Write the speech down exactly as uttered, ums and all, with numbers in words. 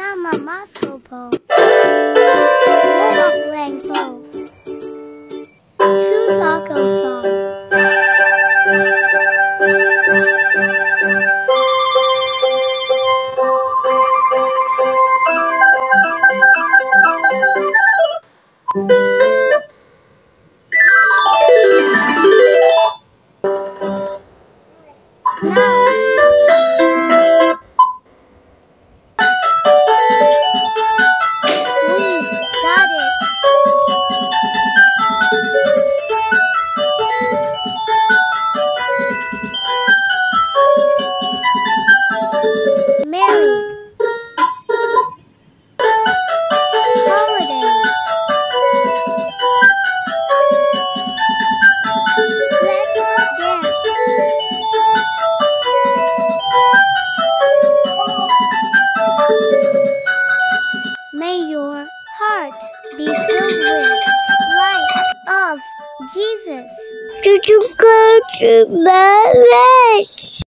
namamaskopo. Lumapulengpo. Chusako song. May your heart be filled with light of Jesus. Did you go to marriage?